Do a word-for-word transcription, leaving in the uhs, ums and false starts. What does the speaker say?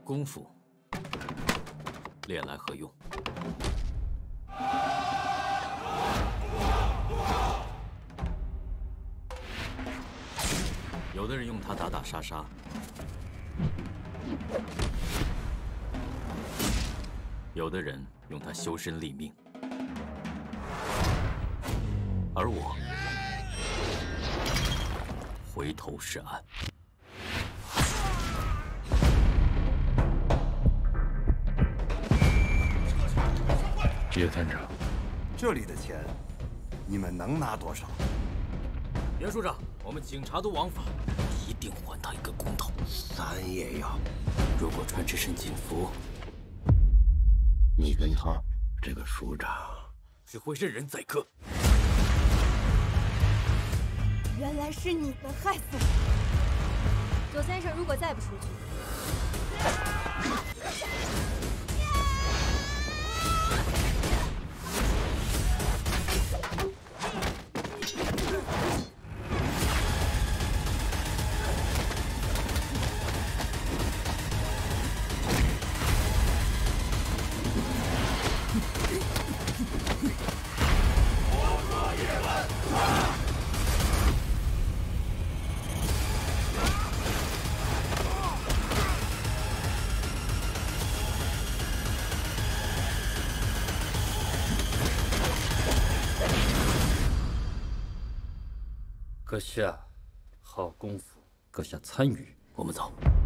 功夫练来何用？有的人用它打打杀杀，有的人用它修身立命，而我回头是岸。 叶探长， 这里的钱，你们能拿多少？ 袁署长，我们警察都枉法，一定还他一个公道。 咱也要。 如果穿这身警服， 你跟他这个署长只会任人宰割。 原来是你们害死我！左先生，如果再不出去。 阁下，好功夫，阁下参与。 我们走。